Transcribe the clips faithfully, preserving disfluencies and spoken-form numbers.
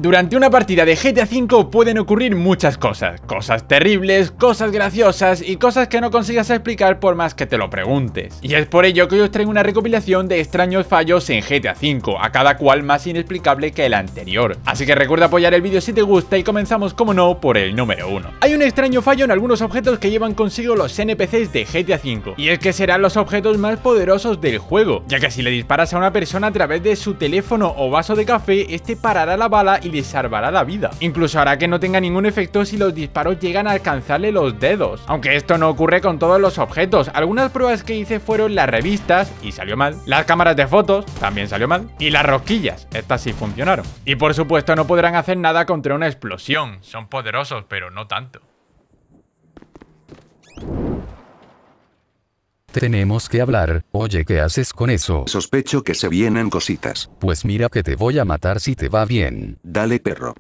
Durante una partida de G T A cinco pueden ocurrir muchas cosas, cosas terribles, cosas graciosas y cosas que no consigas explicar por más que te lo preguntes. Y es por ello que hoy os traigo una recopilación de extraños fallos en G T A cinco, a cada cual más inexplicable que el anterior. Así que recuerda apoyar el vídeo si te gusta y comenzamos como no por el número uno. Hay un extraño fallo en algunos objetos que llevan consigo los N P Cs de G T A cinco, y es que serán los objetos más poderosos del juego, ya que si le disparas a una persona a través de su teléfono o vaso de café, este parará la bala y le salvará la vida. Incluso hará que no tenga ningún efecto si los disparos llegan a alcanzarle los dedos. Aunque esto no ocurre con todos los objetos, algunas pruebas que hice fueron las revistas, y salió mal, las cámaras de fotos, también salió mal, y las rosquillas, estas sí funcionaron. Y por supuesto no podrán hacer nada contra una explosión, son poderosos pero no tanto. Tenemos que hablar. Oye, ¿qué haces con eso? Sospecho que se vienen cositas. Pues mira que te voy a matar si te va bien. Dale, perro.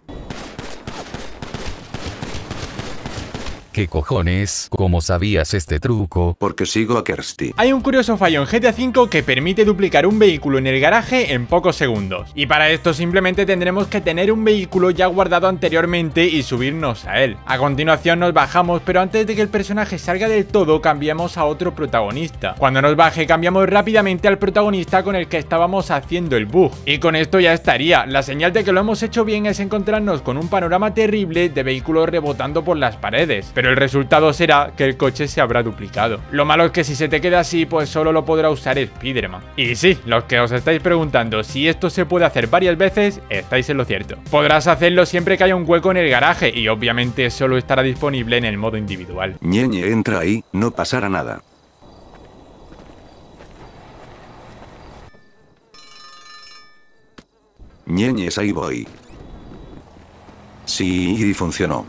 ¿Qué cojones? ¿Cómo sabías este truco? Porque sigo a Kirsty. Hay un curioso fallo en G T A cinco que permite duplicar un vehículo en el garaje en pocos segundos. Y para esto simplemente tendremos que tener un vehículo ya guardado anteriormente y subirnos a él. A continuación nos bajamos, pero antes de que el personaje salga del todo cambiamos a otro protagonista. Cuando nos baje cambiamos rápidamente al protagonista con el que estábamos haciendo el bug. Y con esto ya estaría. La señal de que lo hemos hecho bien es encontrarnos con un panorama terrible de vehículos rebotando por las paredes. Pero el resultado será que el coche se habrá duplicado. Lo malo es que si se te queda así, pues solo lo podrá usar Spider-Man. Y sí, los que os estáis preguntando si esto se puede hacer varias veces, estáis en lo cierto. Podrás hacerlo siempre que haya un hueco en el garaje y obviamente solo estará disponible en el modo individual. Ñeñe, entra ahí, no pasará nada. Ñeñes, ahí voy. Sí, y funcionó.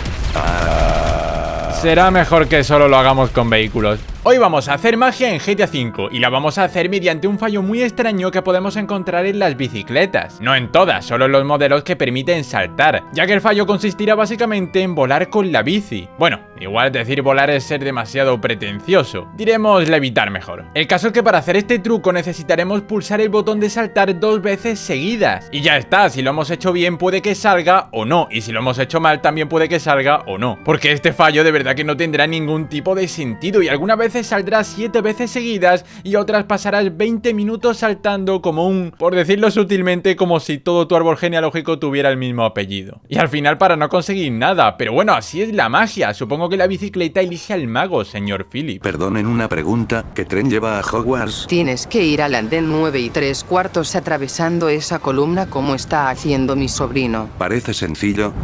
Ah. Será mejor que solo lo hagamos con vehículos. Hoy vamos a hacer magia en G T A cinco y la vamos a hacer mediante un fallo muy extraño que podemos encontrar en las bicicletas. No en todas, solo en los modelos que permiten saltar, ya que el fallo consistirá básicamente en volar con la bici. Bueno, igual decir volar es ser demasiado pretencioso, diremos levitar mejor. El caso es que para hacer este truco necesitaremos pulsar el botón de saltar dos veces seguidas. Y ya está, si lo hemos hecho bien puede que salga o no, y si lo hemos hecho mal también puede que salga o no. Porque este fallo de verdad que no tendrá ningún tipo de sentido y alguna vez saldrás siete veces seguidas y otras pasarás veinte minutos saltando como un, por decirlo sutilmente, como si todo tu árbol genealógico tuviera el mismo apellido. Y al final para no conseguir nada, pero bueno, así es la magia. Supongo que la bicicleta elige al mago, señor Philip. Perdonen una pregunta, ¿qué tren lleva a Hogwarts? Tienes que ir al andén nueve y tres cuartos atravesando esa columna como está haciendo mi sobrino. Parece sencillo.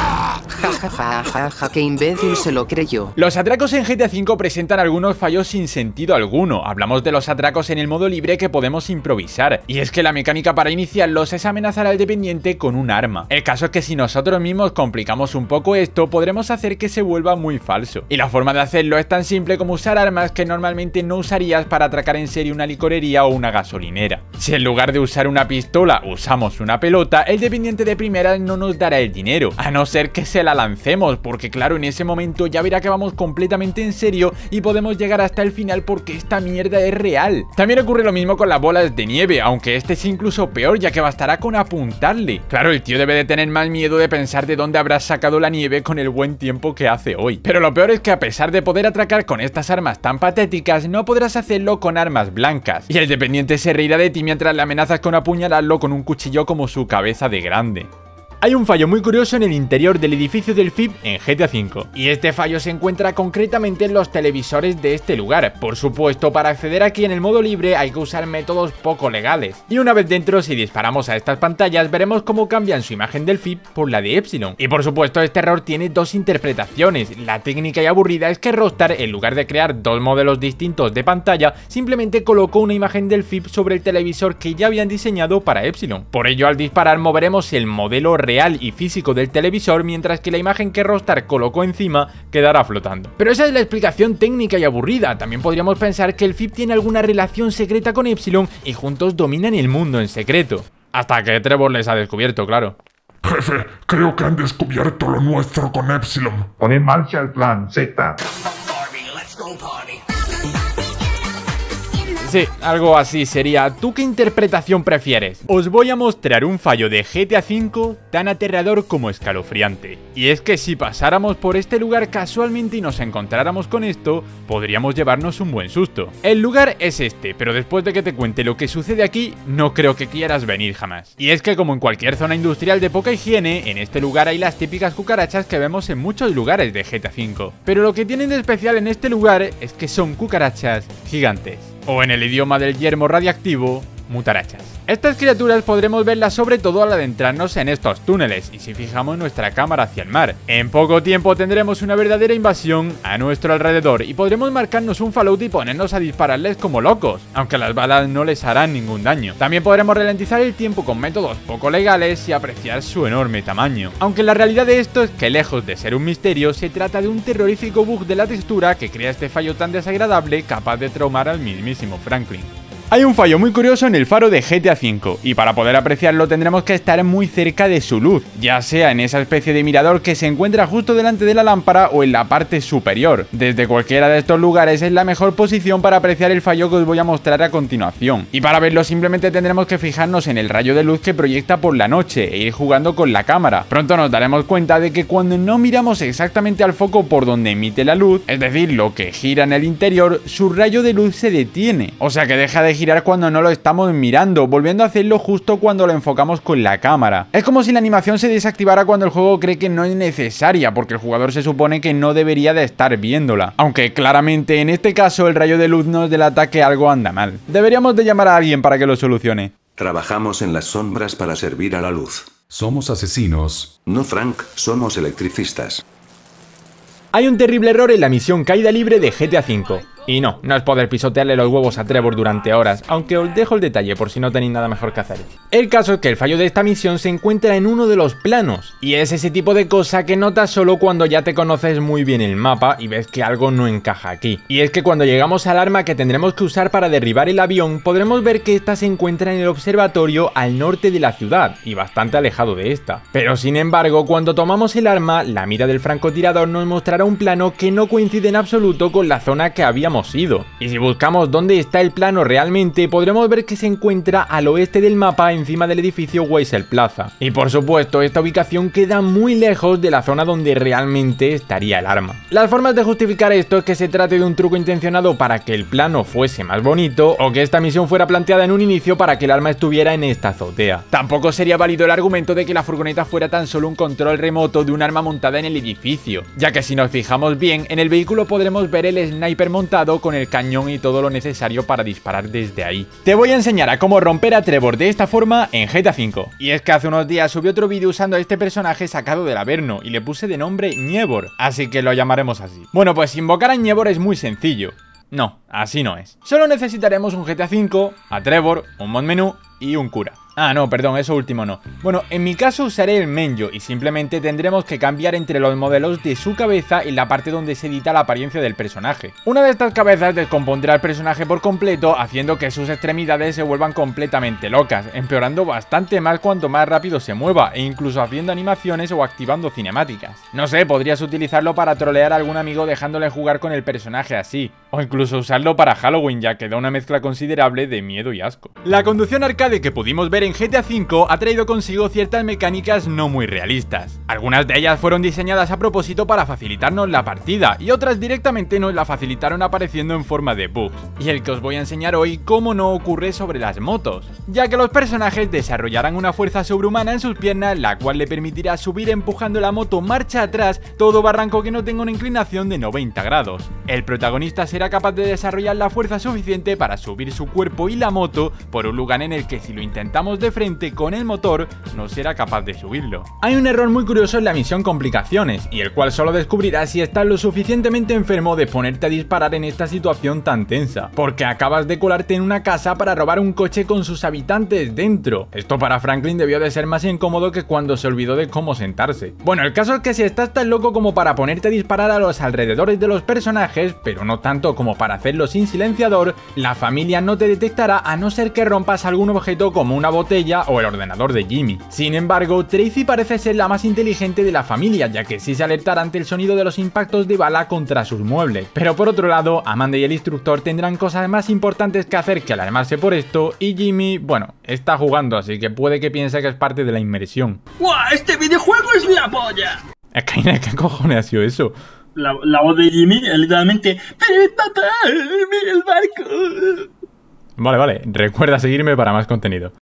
Ja ja ja ja ja, qué imbécil se lo creyó. Los atracos en G T A cinco presentan algunos fallos sin sentido alguno. Hablamos de los atracos en el modo libre que podemos improvisar, y es que la mecánica para iniciarlos es amenazar al dependiente con un arma. El caso es que si nosotros mismos complicamos un poco esto, podremos hacer que se vuelva muy falso. Y la forma de hacerlo es tan simple como usar armas que normalmente no usarías para atracar en serie una licorería o una gasolinera. Si en lugar de usar una pistola usamos una pelota, el dependiente de primeras no nos dará el dinero, a no ser que se la lancemos, porque claro, en ese momento ya verá que vamos completamente en serio y podemos llegar hasta el final porque esta mierda es real. También ocurre lo mismo con las bolas de nieve, aunque este es incluso peor, ya que bastará con apuntarle. Claro, el tío debe de tener más miedo de pensar de dónde habrá sacado la nieve con el buen tiempo que hace hoy. Pero lo peor es que a pesar de poder atracar con estas armas tan patéticas, no podrás hacerlo con armas blancas, y el dependiente se reirá de ti mientras le amenazas con apuñalarlo con un cuchillo como su cabeza de grande. Hay un fallo muy curioso en el interior del edificio del F I P en G T A cinco, y este fallo se encuentra concretamente en los televisores de este lugar. Por supuesto, para acceder aquí en el modo libre hay que usar métodos poco legales, y una vez dentro, si disparamos a estas pantallas veremos cómo cambian su imagen del F I P por la de Epsilon. Y por supuesto este error tiene dos interpretaciones. La técnica y aburrida es que Rockstar, en lugar de crear dos modelos distintos de pantalla, simplemente colocó una imagen del F I P sobre el televisor que ya habían diseñado para Epsilon. Por ello, al disparar moveremos el modelo real y físico del televisor, mientras que la imagen que Rockstar colocó encima quedará flotando. Pero esa es la explicación técnica y aburrida. También podríamos pensar que el F I P tiene alguna relación secreta con Epsilon y juntos dominan el mundo en secreto. Hasta que Trevor les ha descubierto, claro. Jefe, creo que han descubierto lo nuestro con Epsilon. Pon en marcha el plan Z. Sí, algo así sería. ¿Tú qué interpretación prefieres? Os voy a mostrar un fallo de G T A cinco tan aterrador como escalofriante. Y es que si pasáramos por este lugar casualmente y nos encontráramos con esto, podríamos llevarnos un buen susto. El lugar es este, pero después de que te cuente lo que sucede aquí, no creo que quieras venir jamás. Y es que como en cualquier zona industrial de poca higiene, en este lugar hay las típicas cucarachas que vemos en muchos lugares de G T A cinco. Pero lo que tienen de especial en este lugar es que son cucarachas gigantes. O en el idioma del yermo radiactivo, mutarachas. Estas criaturas podremos verlas sobre todo al adentrarnos en estos túneles y si fijamos nuestra cámara hacia el mar. En poco tiempo tendremos una verdadera invasión a nuestro alrededor y podremos marcarnos un fallout y ponernos a dispararles como locos, aunque las balas no les harán ningún daño. También podremos ralentizar el tiempo con métodos poco legales y apreciar su enorme tamaño. Aunque la realidad de esto es que lejos de ser un misterio, se trata de un terrorífico bug de la textura que crea este fallo tan desagradable capaz de traumar al mismísimo Franklin. Hay un fallo muy curioso en el faro de G T A cinco, y para poder apreciarlo tendremos que estar muy cerca de su luz, ya sea en esa especie de mirador que se encuentra justo delante de la lámpara o en la parte superior. Desde cualquiera de estos lugares es la mejor posición para apreciar el fallo que os voy a mostrar a continuación. Y para verlo simplemente tendremos que fijarnos en el rayo de luz que proyecta por la noche e ir jugando con la cámara. Pronto nos daremos cuenta de que cuando no miramos exactamente al foco por donde emite la luz, es decir, lo que gira en el interior, su rayo de luz se detiene, o sea que deja de girar cuando no lo estamos mirando, volviendo a hacerlo justo cuando lo enfocamos con la cámara. Es como si la animación se desactivara cuando el juego cree que no es necesaria, porque el jugador se supone que no debería de estar viéndola. Aunque claramente en este caso el rayo de luz nos delata que algo anda mal. Deberíamos de llamar a alguien para que lo solucione. Trabajamos en las sombras para servir a la luz. Somos asesinos. No, Frank, somos electricistas. Hay un terrible error en la misión Caída Libre de G T A cinco. Y no, no es poder pisotearle los huevos a Trevor durante horas, aunque os dejo el detalle por si no tenéis nada mejor que hacer. El caso es que el fallo de esta misión se encuentra en uno de los planos, y es ese tipo de cosa que notas solo cuando ya te conoces muy bien el mapa y ves que algo no encaja aquí. Y es que cuando llegamos al arma que tendremos que usar para derribar el avión, podremos ver que esta se encuentra en el observatorio al norte de la ciudad, y bastante alejado de esta. Pero sin embargo, cuando tomamos el arma, la mira del francotirador nos mostrará un plano que no coincide en absoluto con la zona que habíamos ido. Y si buscamos dónde está el plano realmente, podremos ver que se encuentra al oeste del mapa encima del edificio Weissel Plaza. Y por supuesto, esta ubicación queda muy lejos de la zona donde realmente estaría el arma. Las formas de justificar esto es que se trate de un truco intencionado para que el plano fuese más bonito, o que esta misión fuera planteada en un inicio para que el arma estuviera en esta azotea. Tampoco sería válido el argumento de que la furgoneta fuera tan solo un control remoto de un arma montada en el edificio, ya que si nos fijamos bien, en el vehículo podremos ver el sniper montado con el cañón y todo lo necesario para disparar desde ahí. Te voy a enseñar a cómo romper a Trevor de esta forma en G T A cinco. Y es que hace unos días subí otro vídeo usando a este personaje sacado del Averno y le puse de nombre Nievor, así que lo llamaremos así. Bueno, pues invocar a Nievor es muy sencillo. No, así no es. Solo necesitaremos un G T A cinco, a Trevor, un mod menú y un cura. Ah, no, perdón, eso último no. Bueno, en mi caso usaré el Menjo y simplemente tendremos que cambiar entre los modelos de su cabeza en la parte donde se edita la apariencia del personaje. Una de estas cabezas descompondrá al personaje por completo, haciendo que sus extremidades se vuelvan completamente locas, empeorando bastante más cuanto más rápido se mueva e incluso haciendo animaciones o activando cinemáticas. No sé, podrías utilizarlo para trolear a algún amigo dejándole jugar con el personaje así, o incluso usarlo para Halloween, ya que da una mezcla considerable de miedo y asco. La conducción arcade que pudimos ver en G T A cinco ha traído consigo ciertas mecánicas no muy realistas. Algunas de ellas fueron diseñadas a propósito para facilitarnos la partida y otras directamente nos la facilitaron apareciendo en forma de bugs. Y el que os voy a enseñar hoy cómo no ocurre sobre las motos, ya que los personajes desarrollarán una fuerza sobrehumana en sus piernas, la cual le permitirá subir empujando la moto marcha atrás todo barranco que no tenga una inclinación de noventa grados. El protagonista será capaz de desarrollar la fuerza suficiente para subir su cuerpo y la moto por un lugar en el que si lo intentamos de frente con el motor no será capaz de subirlo. Hay un error muy curioso en la misión Complicaciones, y el cual solo descubrirás si estás lo suficientemente enfermo de ponerte a disparar en esta situación tan tensa, porque acabas de colarte en una casa para robar un coche con sus habitantes dentro. Esto para Franklin debió de ser más incómodo que cuando se olvidó de cómo sentarse. Bueno, el caso es que si estás tan loco como para ponerte a disparar a los alrededores de los personajes, pero no tanto como para hacerlo sin silenciador, la familia no te detectará a no ser que rompas algún objeto objeto como una botella o el ordenador de Jimmy. Sin embargo, Tracy parece ser la más inteligente de la familia, ya que sí se alertará ante el sonido de los impactos de bala contra sus muebles. Pero por otro lado, Amanda y el instructor tendrán cosas más importantes que hacer que alarmarse por esto, y Jimmy, bueno, está jugando, así que puede que piense que es parte de la inmersión. ¡Guau! ¡Este videojuego es la polla! Skynet, ¿qué cojones ha sido eso? La, la voz de Jimmy, literalmente... ¡Eh, papá! ¡Mira el barco! Vale, vale, recuerda seguirme para más contenido.